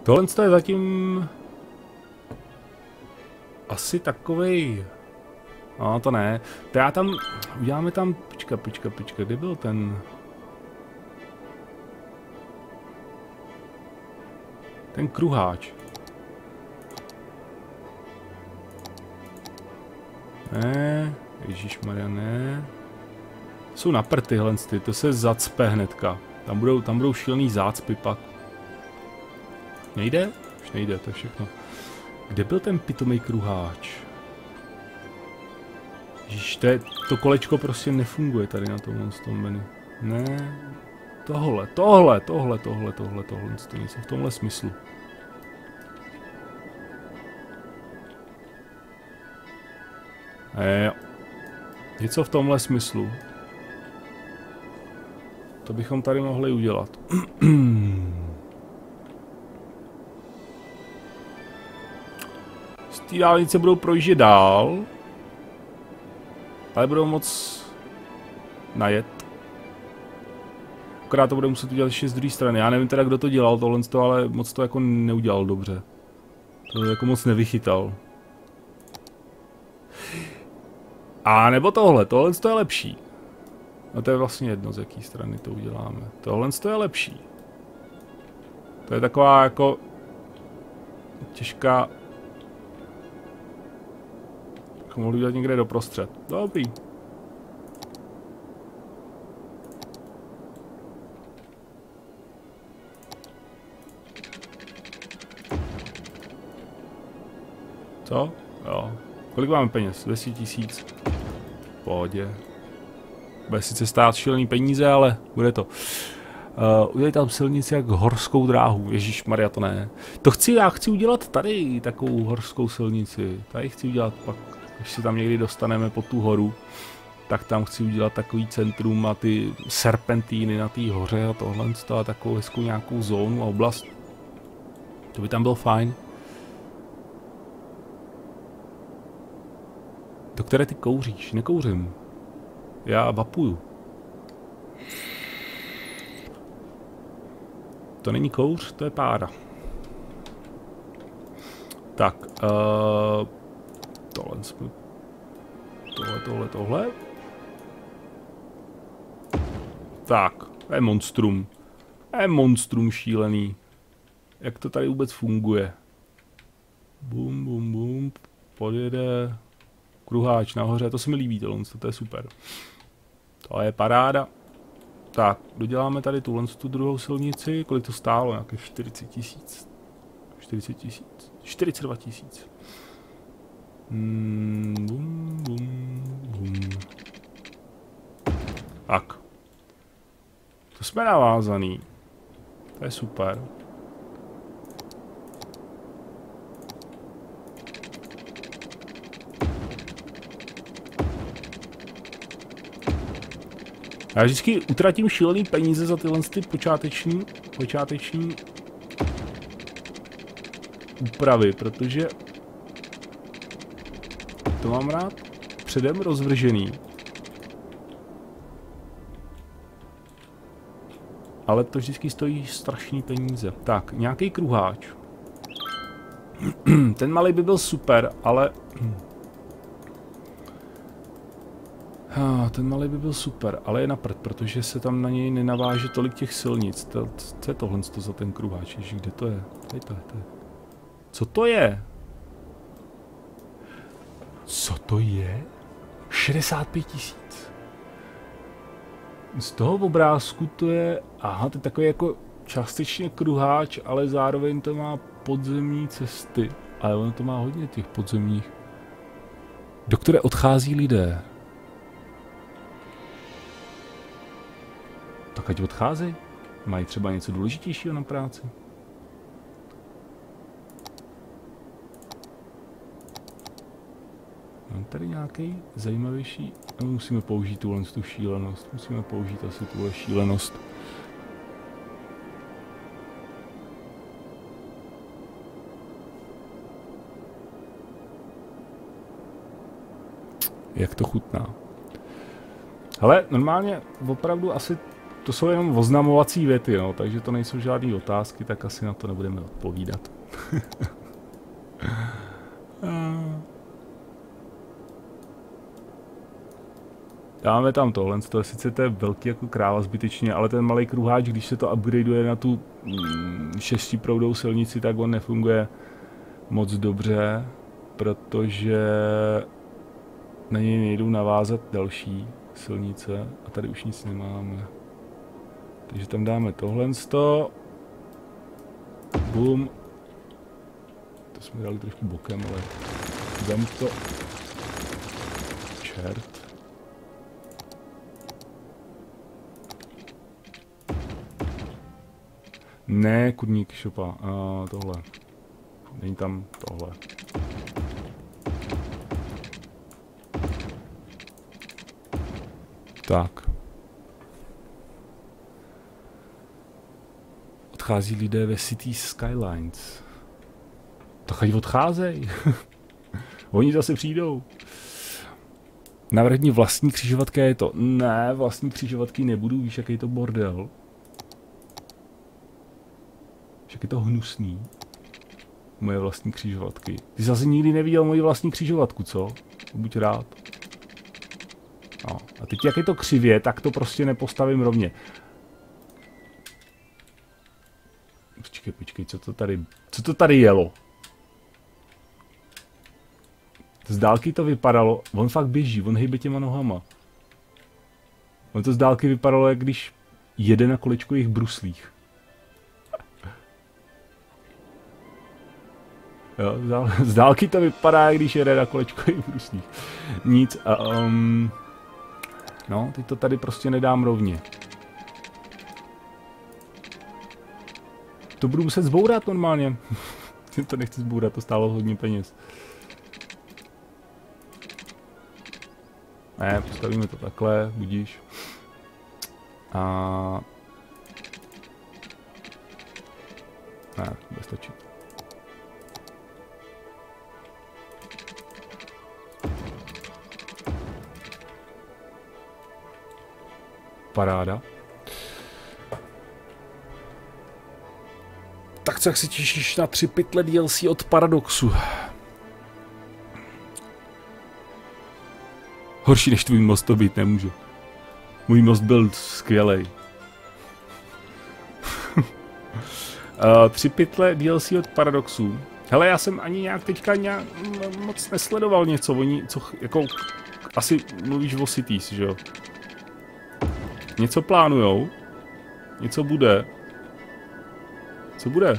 Tohle je zatím asi takovej. No to ne. To já tam, uděláme tam, počka, kde byl ten? Ten kruháč. Ne, ježišmarja, ne. Jsou na prd tyhle, to se zacpe hnedka. Tam budou šílený zácpy pak. Nejde? Už nejde, to je všechno. Kde byl ten pitomý kruháč? Ježiš, to kolečko prostě nefunguje tady na tomhle menu. Ne. Tohle, něco v tomhle smyslu. Jo. Něco v tomhle smyslu. To bychom tady mohli udělat. Z té dálnice budou projíždět dál. Ale budou moc najet. Akorát to bude muset udělat ještě z druhé strany. Já nevím teda, kdo to dělal tohle, ale moc to jako neudělal dobře. To jako moc nevychytal. A nebo tohle je lepší. No to je vlastně jedno, z jaký strany to uděláme. Tohle je lepší. To je taková jako těžká. Bychom mohli udělat někde doprostřed. Dobrý. Co? Jo. Kolik máme peněz? 10 000. V pohodě. Bude sice stát šílený peníze, ale bude to. Udělej tam silnici jak horskou dráhu. Ježišmarja, to ne. Já chci udělat tady takovou horskou silnici. Tady chci udělat pak, když se tam někdy dostaneme pod tu horu, tak tam chci udělat takový centrum a ty serpentíny na té hoře a tohle a takovou hezkou nějakou zónu a oblast. To by tam bylo fajn. Do které ty kouříš? Nekouřím. Já vapuju. To není kouř, to je pára. Tak, tohle. Tak, to je monstrum. To je monstrum šílený. Jak to tady vůbec funguje? Bum, podjede. Kruháč nahoře, to se mi líbí, to je super. To je paráda. Tak, doděláme tady tu druhou silnici. Kolik to stálo? Nějaké 40 000. 40 000. 42 000. Bum. Tak. To jsme navázaný. To je super. Já vždycky utratím šílený peníze za tyhle počáteční úpravy, protože to mám rád předem rozvržený. Ale to vždycky stojí strašný peníze. Tak, nějaký kruháč. Ten malý by byl super, ale ten malý by byl super, ale je na prd, protože se tam na něj nenaváže tolik těch silnic. Co je tohle za ten kruháč? Ježi, kde to je? Tady to je. Co to je? Co to je? 65 000. Z toho obrázku to je, aha, to je takový jako částečně kruháč, ale zároveň to má podzemní cesty. Ale ono to má hodně těch podzemních. Do které odchází lidé. Tak ať odcházejí. Mají třeba něco důležitějšího na práci. Mám tady nějaký zajímavější. No, musíme použít tu šílenost. Musíme použít asi tuhle šílenost. Jak to chutná. Ale normálně opravdu asi to jsou jenom oznamovací věty, no, takže to nejsou žádné otázky, tak asi na to nebudeme odpovídat. Dáme tam tohle, to je sice to je velký jako kráva zbytečně, ale ten malý kruháč, když se to upgradeuje na tu 6proudou silnici, tak on nefunguje moc dobře, protože na něj nejdou navázat další silnice a tady už nic nemáme. Takže tam dáme tohle. Bum. To jsme dali trošku bokem, ale dám to. Čert. Ne, kurník šopa. Tohle. Není tam tohle. Tak. Odchází lidé ve City Skylines. Tak ať odcházej. Oni zase přijdou. Navrhni vlastní křižovatky, je to. Ne, vlastní křižovatky nebudu, víš, jaký je to bordel. Jak je to hnusný. Moje vlastní křižovatky. Ty zase nikdy neviděl moji vlastní křižovatku, co? Buď rád. No. A teď jak je to křivě, tak to prostě nepostavím rovně. Počkej, co to tady jelo? Z dálky to vypadalo, on fakt běží, on hejbe těma nohama. On to z dálky vypadalo, jak když jede na kolečkových bruslích. Jo, z dálky to vypadá, jak když jede na kolečkových bruslích. Nic a no, teď to tady prostě nedám rovně. To budu muset zbourat normálně. To nechci zbourat, to stálo hodně peněz. Ne, postavíme to takhle, budíš. A... Ne, bude stačit. Paráda. Tak co, jak si těšíš na 3 pytle DLC od Paradoxu? Horší než tvůj most to být nemůže. Můj most byl skvělej. 3 pytle DLC od Paradoxu. Hele, já jsem ani nějak teďka moc nesledoval něco. Oni, co jako, asi mluvíš o Cities, že jo? Něco plánujou. Něco bude. Co bude?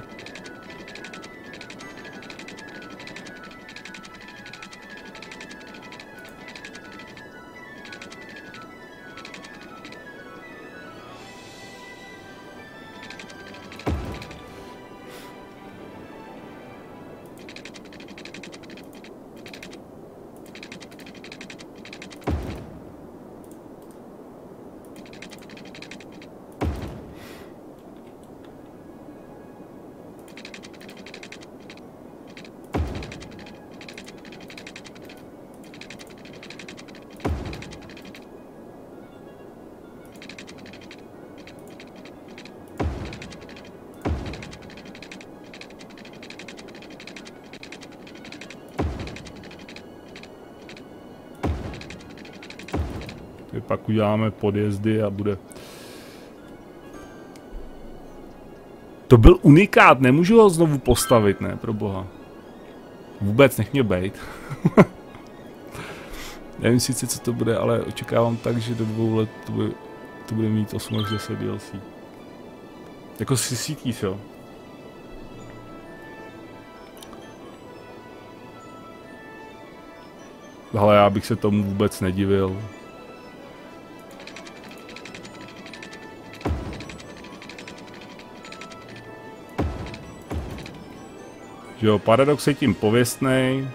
Pak uděláme podjezdy a bude. To byl unikát, nemůžu ho znovu postavit, ne, pro boha. Vůbec nech mě bejt. Nevím sice, co to bude, ale očekávám tak, že do 2 let to bude mít 8 až 10 DLC. Jako si Cities, jo. Ale já bych se tomu vůbec nedivil. Že jo, Paradox je tím pověstnej.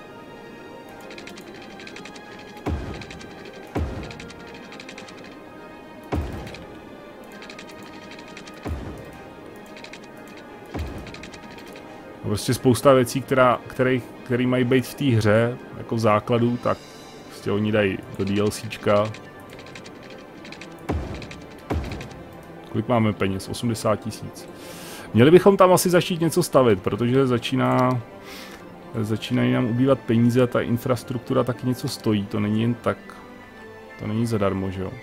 Prostě spousta věcí, které mají být v té hře, jako v základu, tak prostě oni dají do DLCčka. Kolik máme peněz? 80 000. Měli bychom tam asi začít něco stavit, protože začínají nám ubývat peníze a ta infrastruktura taky něco stojí. To není jen tak. To není zadarmo, že jo?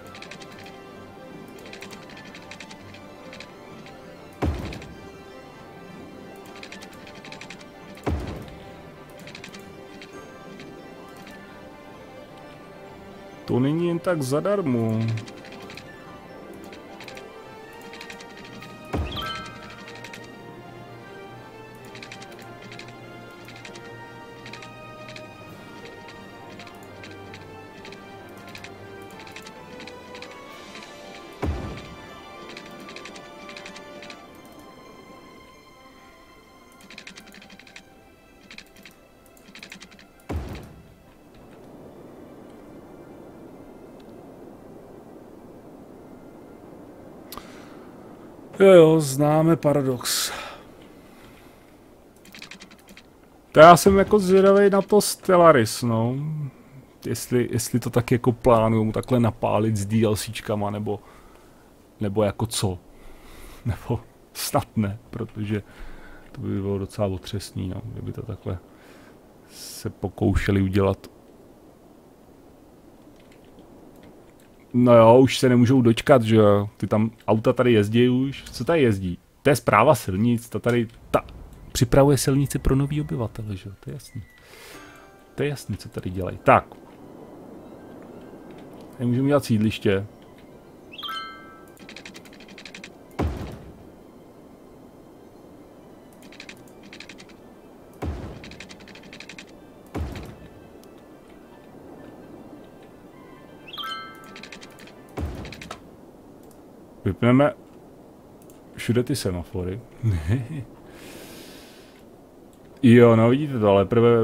To není jen tak zadarmo. Jo, známe paradox. To já jsem jako zvědavý na to Stellaris, no. Jestli to tak jako plánujou takhle napálit s DLCčkama, nebo jako co. Nebo snad ne, protože to by bylo docela otřesný, no, kdyby to takhle se pokoušeli udělat. No jo, už se nemůžou dočkat, že jo. Ty tam auta tady jezdí už. Co tady jezdí? To je správa silnic, ta připravuje silnice pro nový obyvatele, že jo. To je jasný. To je jasný, co tady dělají. Tak. Tady můžeme dělat sídliště. Vypneme všude ty semafory. Jo, no vidíte to, ale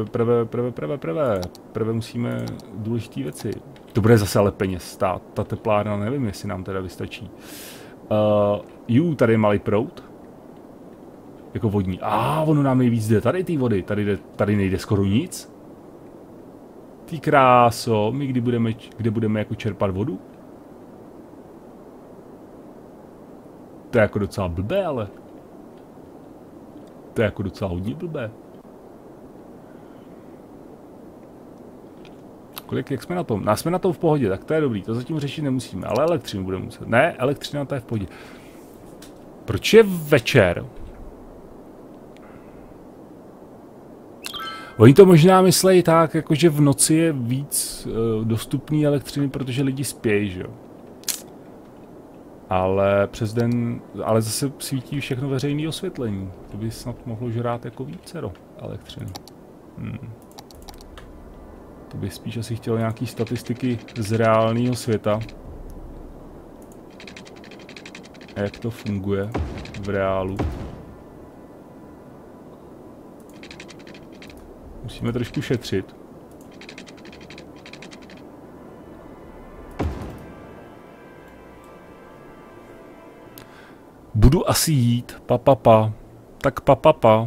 prvé musíme důležité věci. To bude zase ale peněz stát, ta teplárna, nevím, jestli nám teda vystačí. Tady je malý proud. Jako vodní. Ono nám nejvíc jde, tady ty vody, tady nejde skoro nic. Ty kráso, my kde budeme jako čerpat vodu? To je jako docela blbé, ale. To je jako docela hodně blbé. Jak jsme na tom? Jsme na tom v pohodě, tak to je dobrý, to zatím řešit nemusíme, ale elektřinu budeme muset. Ne, elektřina to je v pohodě. Proč je večer? Oni to možná myslejí tak, jakože v noci je víc dostupný elektřiny, protože lidi spějí, že jo? Ale přes den, ale zase svítí všechno veřejné osvětlení. To by snad mohlo žrát jako vícero elektřiny. To by spíš asi chtělo nějaký statistiky z reálného světa. A jak to funguje v reálu. Musíme trošku šetřit. Budu asi jít, Tak pa.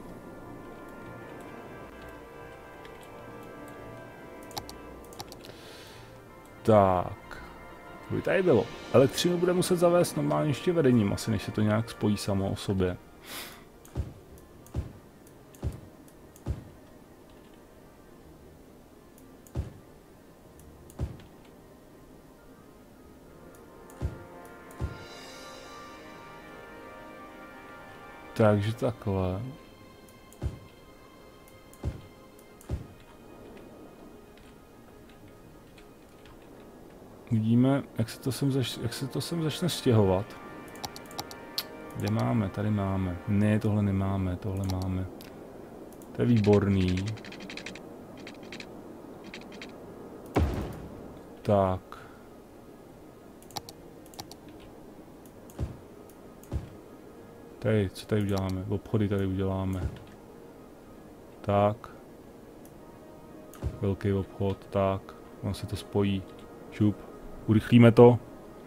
Tak. Co by tady bylo? Elektřinu bude muset zavést normálně ještě vedením, asi než se to nějak spojí samo o sobě. Takže takhle. Uvidíme, jak se to sem začne stěhovat. Kde máme? Tady máme. Ne, tohle nemáme, tohle máme. To je výborný. Tak. Tady, co tady uděláme? Obchody tady uděláme. Tak. Velký obchod, tak. On se to spojí. Šup. Urychlíme to.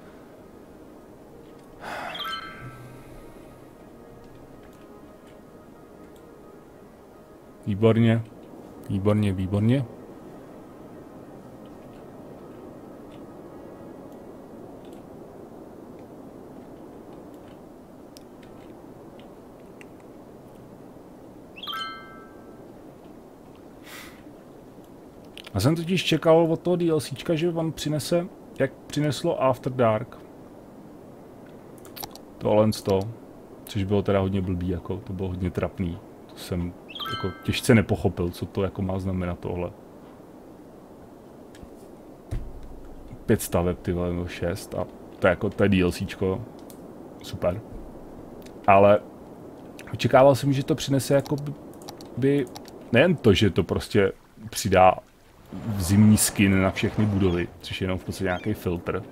Výborně. Výborně. Já jsem totiž čekal od toho DLCčka, že on přinese, jak přineslo After Dark. Tohle z toho, což bylo teda hodně blbý, jako, to bylo hodně trapný. To jsem jako těžce nepochopil, co to jako má znamenat tohle. 5 staveb, ty vole, nebo 6 a to je DLCčko. Super. Ale očekával jsem, že to přinese jako by nejen to, že to prostě přidá zimní skin na všechny budovy, což je jenom v podstatě nějaký filtr.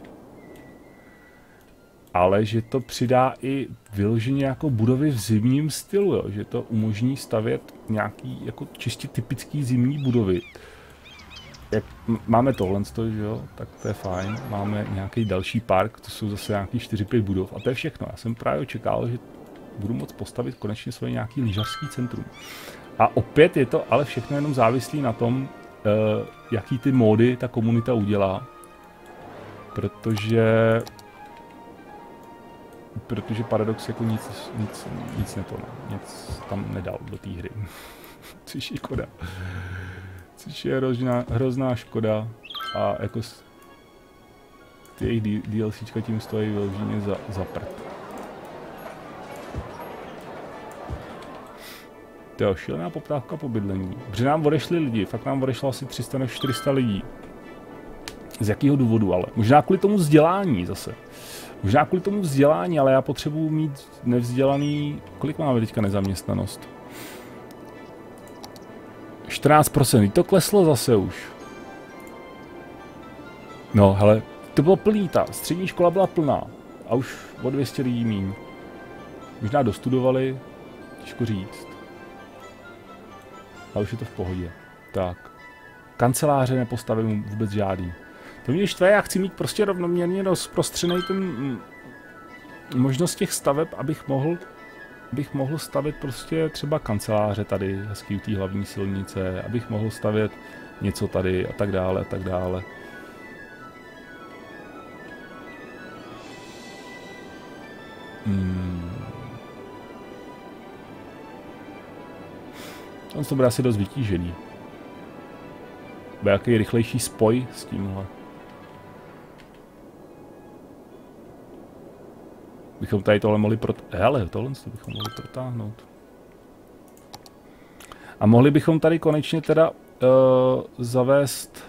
Ale že to přidá i vyloženě jako budovy v zimním stylu, jo? Že to umožní stavět nějaký jako čistě typický zimní budovy. Jak máme tohle, že jo, tak to je fajn. Máme nějaký další park, to jsou zase nějaký 4-5 budov a to je všechno. Já jsem právě očekával, že budu moct postavit konečně svoje nějaký lyžařský centrum. A opět je to ale všechno jenom závislý na tom, jaký ty módy ta komunita udělá. Protože Paradox jako nic tam nedal do té hry. Což je škoda. Což je hrozná škoda. A jako ty jejich DLCčka tím stojí vyloženě za prd. To je šílená poptávka po bydlení. Protože nám odešli lidi, fakt nám odešlo asi 300 nebo 400 lidí. Z jakého důvodu ale? Možná kvůli tomu vzdělání zase. Možná kvůli tomu vzdělání, ale já potřebuji mít nevzdělaný... Kolik máme teďka nezaměstnanost? 14%, to kleslo zase už. No, hele, to bylo plný, ta střední škola byla plná. A už o 200 lidí míň. Možná dostudovali, těžko říct. A už je to v pohodě. Tak. Kanceláře nepostavím vůbec žádný. To mě štve, já chci mít prostě rovnoměrně rozprostřený ten možnost těch staveb, abych mohl stavit prostě třeba kanceláře tady, hezký u té hlavní silnice, abych mohl stavět něco tady a tak dále a tak dále. On to bude asi dost vytížený. Bude jaký rychlejší spoj s tímhle. Bychom tady tohle mohli hele, tohle bychom mohli protáhnout. A mohli bychom tady konečně teda zavést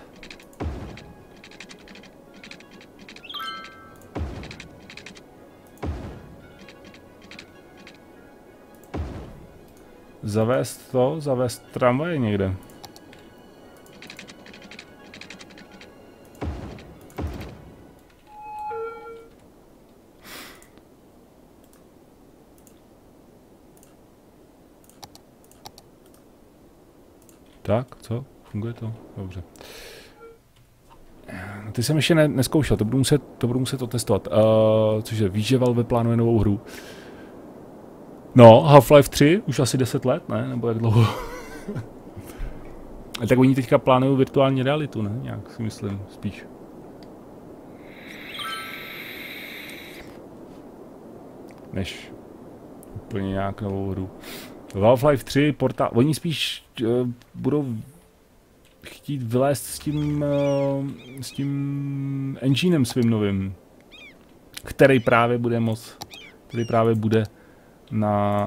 zavést tramvaj někde. Tak, co? Funguje to? Dobře. Ty jsem ještě neskoušel, to budu muset otestovat. Což je, víš, že Valve plánuje novou hru. No, Half-Life 3, už asi 10 let, ne? Nebo jak dlouho? Tak oni teďka plánují virtuální realitu, ne? Nějak si myslím, spíš. Než úplně nějak novou hru. Half-Life 3, oni spíš budou chtít vylézt s tím enginem svým novým, který právě bude na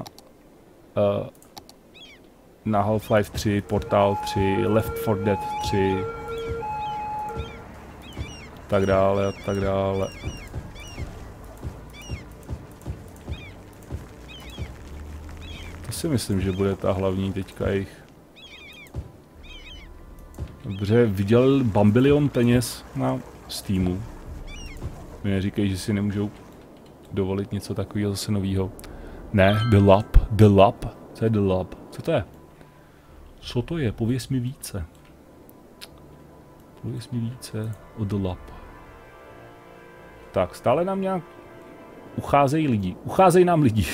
Half-Life 3, Portal 3, Left 4 Dead 3, tak dále a tak dále. To si myslím, že bude ta hlavní teďka jejich. Dobře, vydělali bambilion peněz na Steamu. Mi neříkej, že si nemůžou dovolit něco takového zase novýho. Ne, The Lab. Co je The Lab? Co to je? Co to je? Pověz mi více. Pověz mi více o The Lab. Tak, stále nám nějak ucházejí lidi. Ucházejí nám lidi.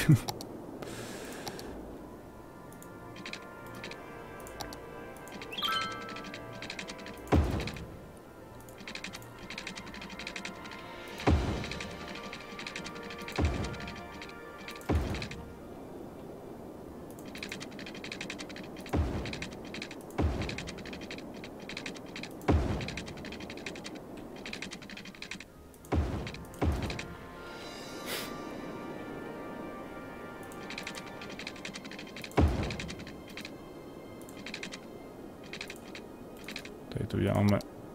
uděláme.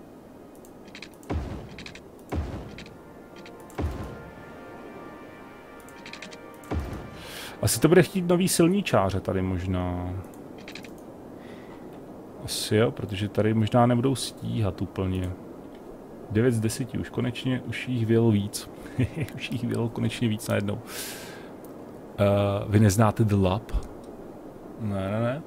Asi to bude chtít nový silničáře tady možná. Asi jo, protože tady možná nebudou stíhat úplně. 9 z 10, už konečně, už jich vyjelo víc. Už jich vyjelo konečně víc najednou. Vy neznáte The Lab? Ne.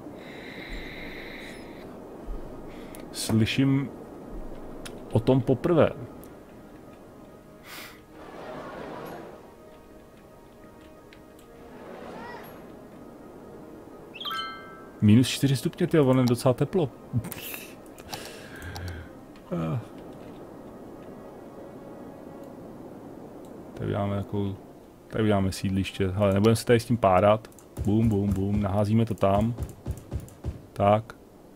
Slyším o tom poprvé. Minus 4 stupně, tyjo, ono je docela teplo. Tady uděláme sídliště, ale nebudeme se tady s tím párat. Bum, bum, bum, naházíme to tam. Tak.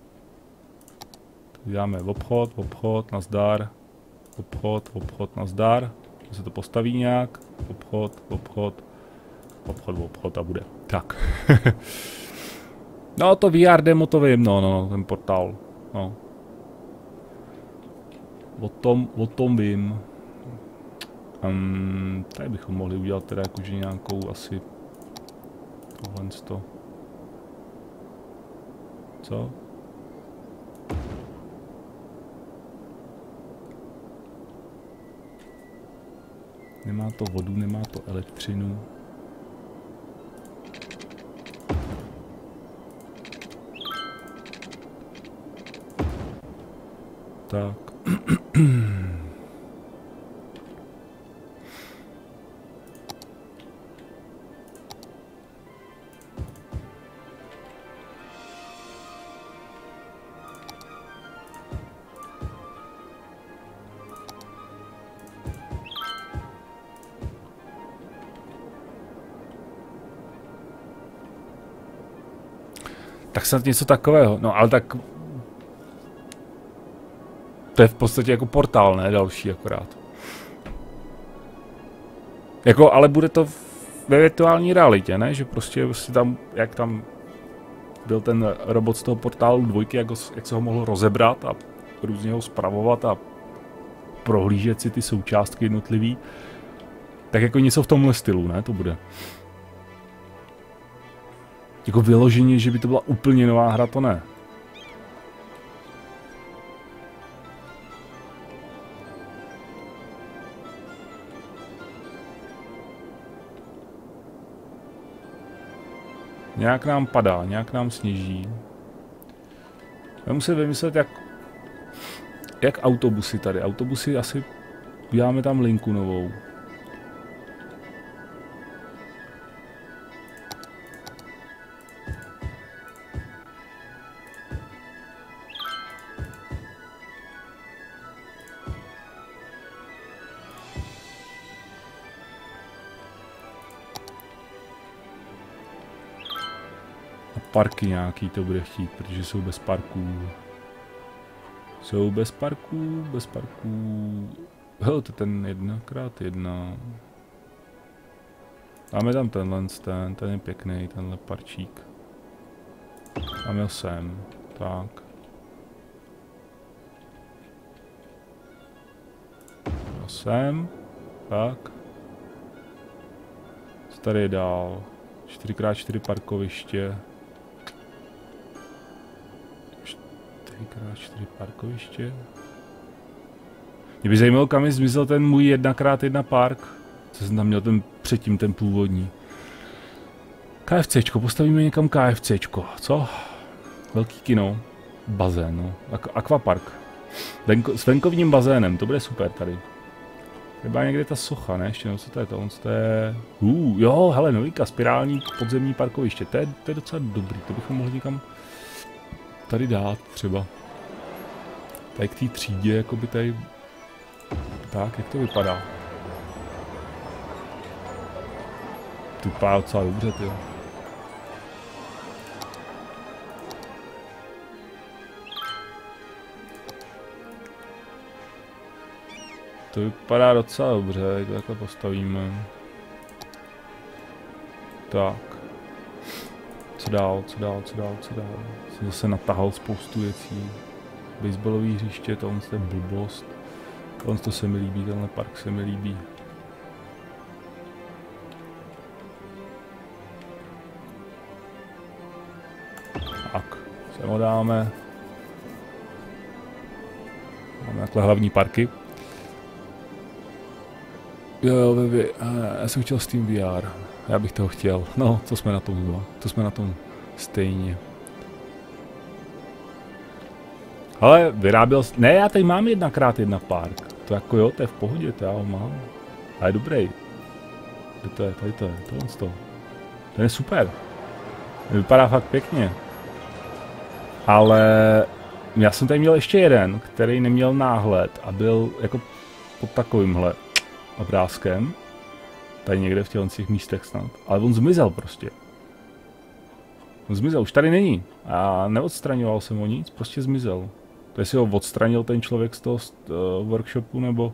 Tady uděláme obchod, nazdar. Obchod, nazdar. Se to postaví nějak. Obchod a bude. Tak. No to VR demo to vím, no, ten portál. No. O tom vím. Tady bychom mohli udělat teda jakože nějakou asi tohle to. Co? Nemá to vodu, nemá to elektřinu. Tak. Tak snad něco takového, no ale tak to je v podstatě jako portál, ne? Další akorát. Jako, ale bude to ve virtuální realitě, ne? Že prostě si tam, jak tam byl ten robot z toho portálu 2, jak se ho mohl rozebrat a různě ho spravovat a prohlížet si ty součástky jednotlivý. Tak jako něco v tomhle stylu, ne? To bude. Jako vyloženě, že by to byla úplně nová hra, to ne. Nějak nám padá, nějak nám sněží. Budeme muset vymyslet, jak autobusy tady. Autobusy asi uděláme tam linku novou. Parky nějaký to bude chtít, protože jsou bez parků. Jsou bez parků. Hele, to je ten 1x1. Dáme tam ten je pěkný, tenhle parčík. Dáme ho sem, tak. Jo, sem, tak. Co tady je dál? 4x4 parkoviště. 4x4 parkoviště. Mě by zajímalo, kam je zmizel ten můj 1x1 park. Co jsem tam měl předtím, ten původní. KFCčko, postavíme někam KFCčko, co? Velký kino. Bazén, no. Aquapark. S venkovním bazénem, to bude super tady. Třeba někde ta socha, ne? Ještě no, co to je to? To je... jo, hele, novinka, spirální podzemní parkoviště. To je docela dobrý, to bychom mohli někam tady dát třeba. Tady k té třídě, jakoby tady... Tak, jak to vypadá? To vypadá docela dobře, tyjo. To vypadá docela dobře, jak to takhle postavíme. Tak. Co dál? Jsem zase natahal spoustu věcí. baseballový hřiště, tohle je blbost. Tohle to se mi líbí, tenhle park se mi líbí. Tak, sem ho dáme. Máme takhle hlavní parky. Jo, já jsem chtěl Steam VR. Já bych toho chtěl. No, to jsme na tom dva. To jsme na tom stejně. Ale vyráběl... Ne, já tady mám 1x1 park. To jako jo, to je v pohodě, to já ho mám. A je dobrý. Kde to je? Tady to je. Tohle. To je super. Vypadá fakt pěkně. Ale já jsem tady měl ještě jeden, který neměl náhled a byl jako pod takovýmhle obrázkem. Tady někde v těch místech snad. Ale on zmizel prostě. On zmizel, už tady není. A neodstraňoval jsem ho nic, prostě zmizel. To jestli ho odstranil ten člověk z toho workshopu, nebo...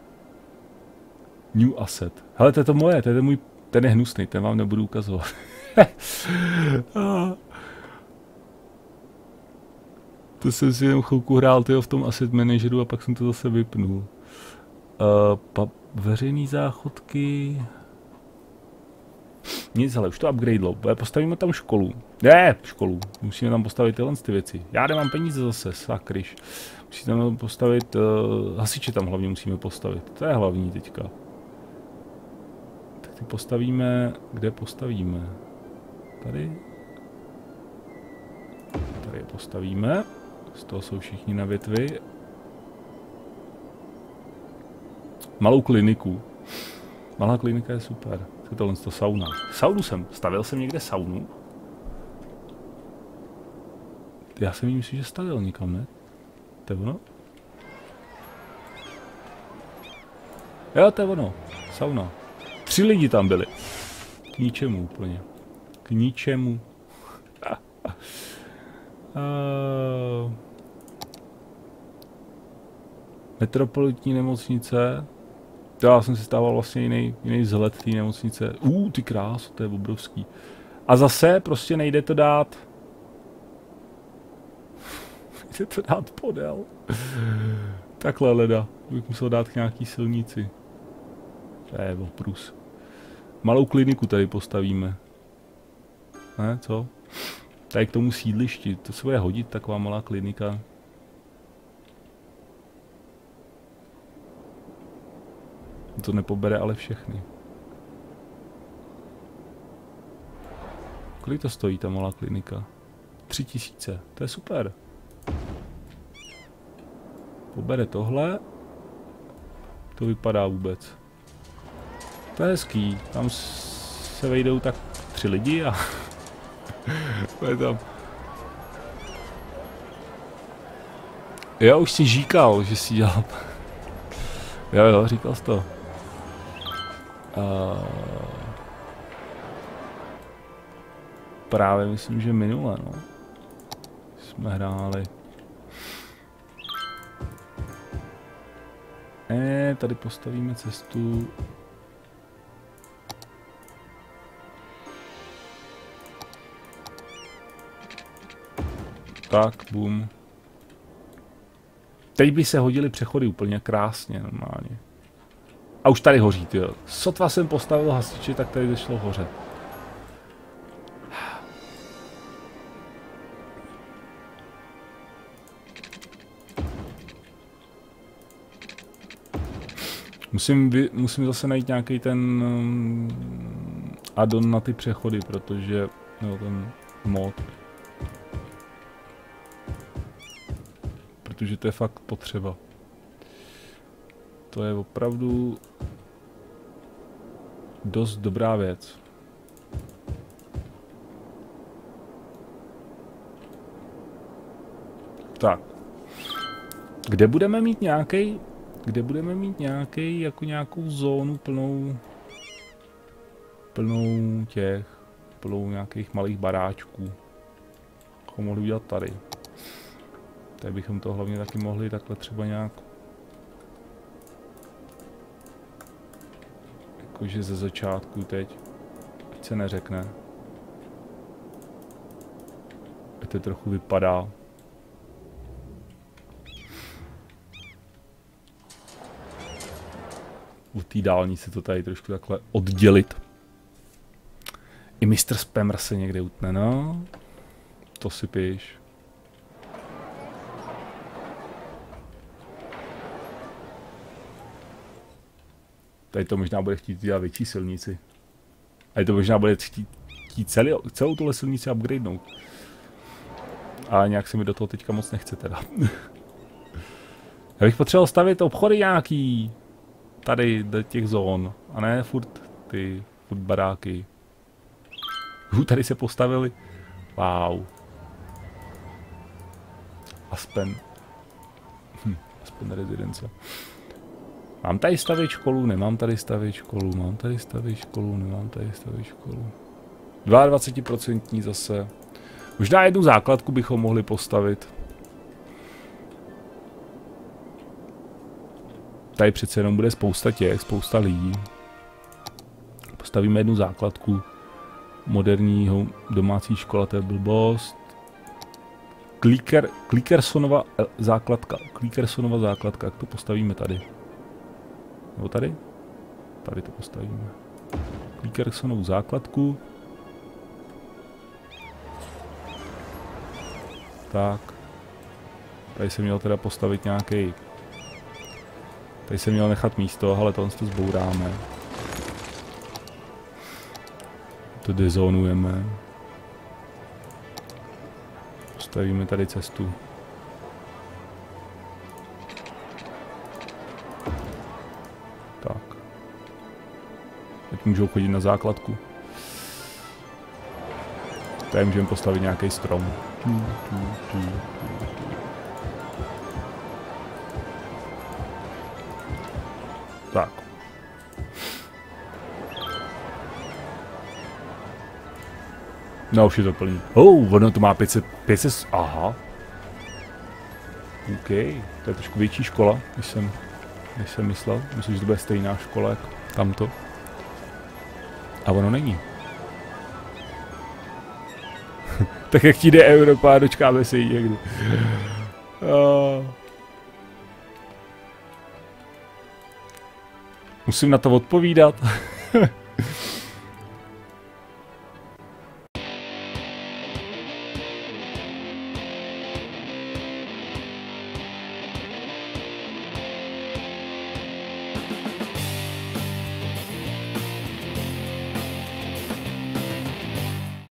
New asset. Hele, to je to moje, to je můj... Ten je hnusný, ten vám nebudu ukazovat. To jsem si jenom chvilku hrál v tom asset manageru a pak jsem to zase vypnul. Veřejný záchodky... Nic, ale už to upgradelo. Postavíme tam školu. Ne, školu. Musíme tam postavit tyhle ty věci. Já nemám peníze zase, sakryš. Musíme tam postavit... hasiče tam hlavně musíme postavit. To je hlavní teďka. Tak ty postavíme... Kde postavíme? Tady? Tady je postavíme. Z toho jsou všichni na větvi. Malou kliniku. Malá klinika je super. Tohle to sauna. Saunu jsem. Stavil jsem někde saunu? Já jsem jí myslím, že stavil nikam, ne? To je ono? Jo, to je ono. Sauna. 3 lidi tam byli. K ničemu úplně. K ničemu. Metropolitní nemocnice. Já jsem si stával vlastně jiný vzhled té nemocnice. Ty krás, to je obrovský. A zase prostě nejde to dát... Nejde to dát podél. Takhle leda. Bych musel dát k nějaký silnici. To je oprus. Malou kliniku tady postavíme. Ne, co? Tady k tomu sídlišti. To se bude hodit, taková malá klinika. To nepobere ale všechny. Kolik to stojí ta malá klinika? 3000, to je super. Pobere tohle. To vypadá vůbec. To je hezký. Tam se vejdou tak 3 lidi a... to je tam. Já už si říkal, že si dělal... Jo, říkal jsi to. Právě myslím, že minule, no. Jsme hráli. Tady postavíme cestu. Tak, bum. Teď by se hodily přechody úplně krásně, normálně. A už tady hoří, tyjo. Sotva jsem postavil hasiče, tak tady začalo hořet. Musím zase najít nějaký ten add-on na ty přechody, protože no, ten mod. Protože to je fakt potřeba. To je opravdu dost dobrá věc. Tak. Kde budeme mít jako nějakou zónu plnou nějakých malých baráčků. To mohli udělat tady. Tady bychom to hlavně taky mohli takhle třeba nějak jakože ze začátku teď, ať se neřekne. Ať to trochu vypadá. od té dálnice to tady trošku takhle oddělit. I Mr. Spammer se někde utne, no. To si píš. Tady to možná bude chtít dělat větší silnici. Tady to možná bude chtít celou tuhle silnici upgradenout. Ale nějak se mi do toho teďka moc nechce teda. Já bych potřeboval stavit obchody nějaký. Tady do těch zón. A ne furt baráky. Tady se postavili. Wow. Aspen rezidence. Mám tady stavět školu, nemám tady stavět školu, mám tady stavět školu, nemám tady stavět školu. 22% zase. Možná jednu základku bychom mohli postavit. Tady přece jenom bude spousta lidí. Postavíme jednu základku. Moderního domácí škola, to je blbost. Clickersonova základka. Clickersonova základka, jak to postavíme tady? Nebo tady? Tady to postavíme. Clickersonovu základku. Tak. Tady se měl teda postavit nějaký. Tady se měl nechat místo, ale tohle to zbouráme. To dezonujeme. Postavíme tady cestu. Tak. Teď můžou chodit na základku. Tady můžeme postavit nějaký strom. Tak. No už je to plný. Ono to má 500, aha. OK, to je trošku větší škola, než jsem myslel. Myslím, že to bude stejná škola jako tamto. A ono není. Tak jak ti jde Evropa, dočkáme se jí někdy. Musím na to odpovídat.